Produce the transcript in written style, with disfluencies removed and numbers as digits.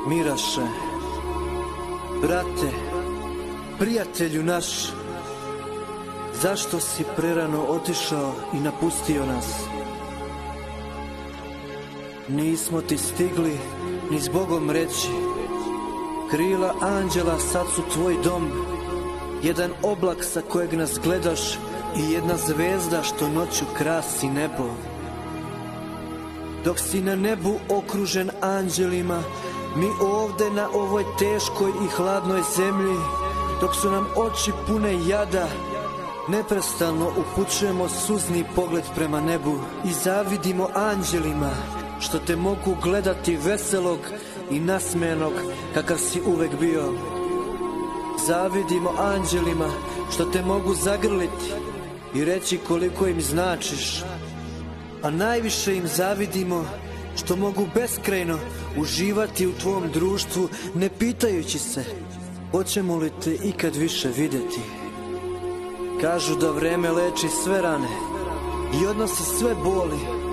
Miraše, brate, prijatelju naš, zašto si prerano otišao i napustio nas? Nismo ti stigli ni s Bogom reći, krila anđela sad su tvoj dom, jedan oblak sa kojeg nas gledaš i jedna zvezda što noću krasi nebo. Dok si na nebu okružen anđelima, mi ovde na ovoj teškoj i hladnoj zemlji, dok su nam oči pune jada, neprestano upućujemo suzni pogled prema nebu i zavidimo anđelima što te mogu gledati veselog i nasmejanog kakav si uvek bio. Zavidimo anđelima što te mogu zagrliti i reći koliko im značiš, a najviše im zavidimo što mogu beskrajno uživati u tvom društvu, ne pitajući se hoćemo li te ikad više vidjeti. Kažu da vreme leči sve rane i odnosi sve boli,